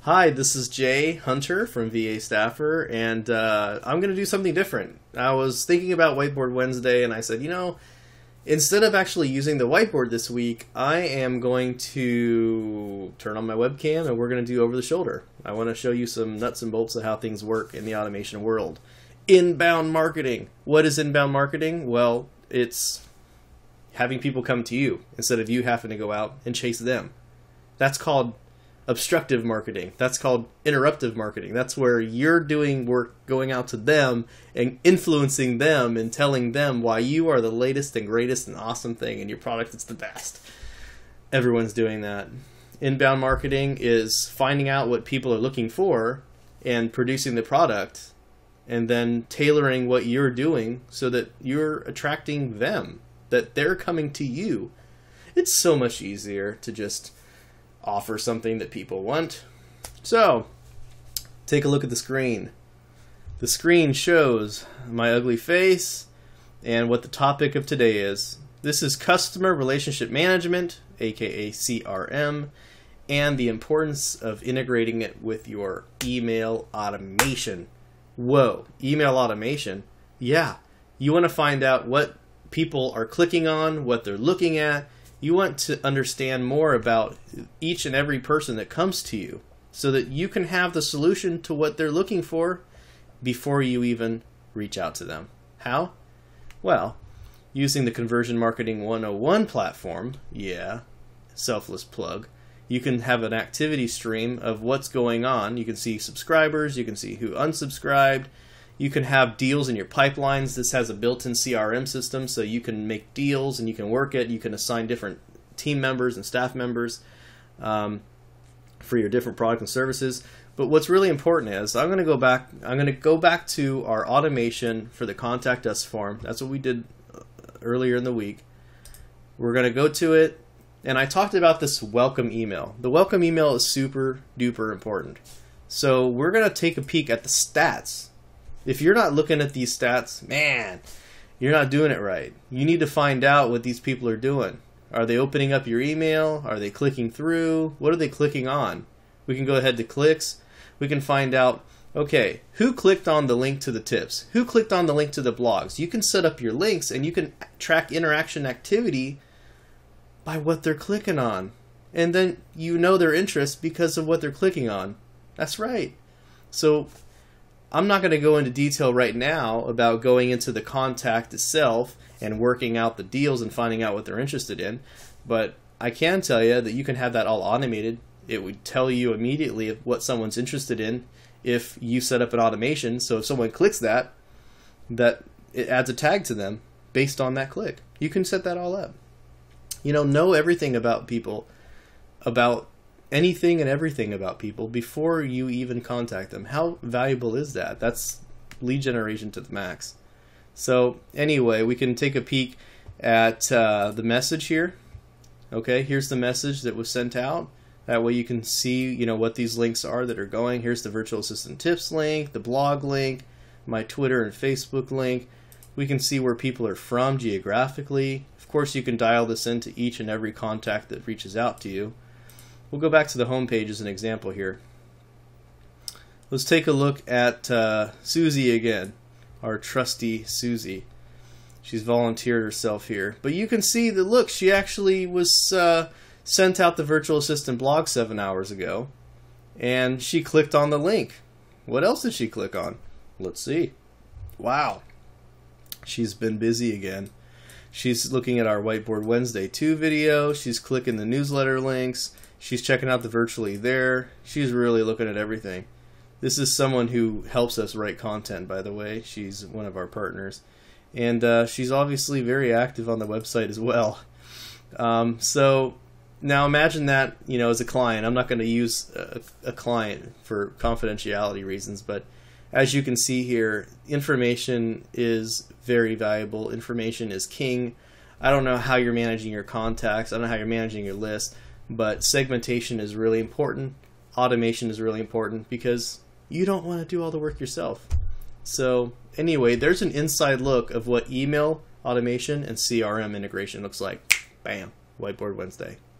Hi, this is Jay Hunter from VA Staffer, and I'm going to do something different. I was thinking about Whiteboard Wednesday, and I said, instead of actually using the whiteboard this week, I am going to turn on my webcam, and we're going to do over the shoulder. I want to show you some nuts and bolts of how things work in the automation world. Inbound marketing. What is inbound marketing? Well, it's having people come to you instead of you having to go out and chase them. That's called obstructive marketing. That's called interruptive marketing. That's where you're doing work going out to them and influencing them and telling them why you are the latest and greatest and awesome thing and your product is the best. Everyone's doing that. Inbound marketing is finding out what people are looking for and producing the product and then tailoring what you're doing so that you're attracting them, that they're coming to you. It's so much easier to just offer something that people want. So, take a look at the screen. The screen shows my ugly face and what the topic of today is. This is customer relationship management, aka CRM, and the importance of integrating it with your email automation. Whoa, email automation? Yeah, you want to find out what people are clicking on, what they're looking at. You want to understand more about each and every person that comes to you so that you can have the solution to what they're looking for before you even reach out to them. How? Well, using the Conversion Marketing 101 platform, selfless plug, you can have an activity stream of what's going on. You can see subscribers, you can see who unsubscribed, you can have deals in your pipelines. This has a built-in CRM system, so you can make deals and you can work it. You can assign different team members and staff members for your different products and services. But what's really important is I'm going to go back to our automation for the Contact Us form. That's what we did earlier in the week. We're going to go to it, and I talked about this welcome email. The welcome email is super duper important. So we're going to take a peek at the stats. If you're not looking at these stats, man, you're not doing it right. You need to find out what these people are doing. Are they opening up your email? Are they clicking through? What are they clicking on? We can go ahead to clicks. We can find out, okay, who clicked on the link to the tips? Who clicked on the link to the blogs? You can set up your links and you can track interaction activity by what they're clicking on. And then you know their interest because of what they're clicking on. That's right. So I'm not going to go into detail right now about going into the contact itself and working out the deals and finding out what they're interested in, but I can tell you that you can have that all automated. It would tell you immediately what someone's interested in if you set up an automation, so if someone clicks that it adds a tag to them based on that click. You can set that all up. Know everything about people, about anything and everything about people before you even contact them. How valuable is that? That's lead generation to the max. So anyway, we can take a peek at the message here. Okay, here's the message that was sent out. That way you can see, what these links are that are going. Here's the virtual assistant tips link, the blog link, my Twitter and Facebook link. We can see where people are from geographically. Of course, you can dial this into each and every contact that reaches out to you. We'll go back to the home page as an example here. Let's take a look at Susie again, our trusty Susie. She's volunteered herself here. But you can see that, look, she actually was sent out the virtual assistant blog 7 hours ago, and she clicked on the link. What else did she click on? Let's see. Wow. She's been busy again. She's looking at our Whiteboard Wednesday 2 video. She's clicking the newsletter links. She's checking out the virtually there. She's really looking at everything. This is someone who helps us write content, by the way. She's one of our partners. And she's obviously very active on the website as well. So now imagine that, as a client. I'm not going to use a client for confidentiality reasons, but as you can see here, information is very valuable. Information is king. I don't know how you're managing your contacts. I don't know how you're managing your list. But segmentation is really important. Automation is really important because you don't want to do all the work yourself. So anyway, there's an inside look of what email automation and CRM integration looks like. Bam, Whiteboard Wednesday.